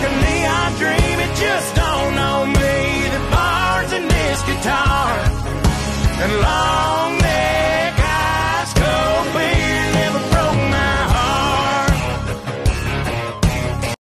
a neon dream, it just don't know me. The bars in this guitar and love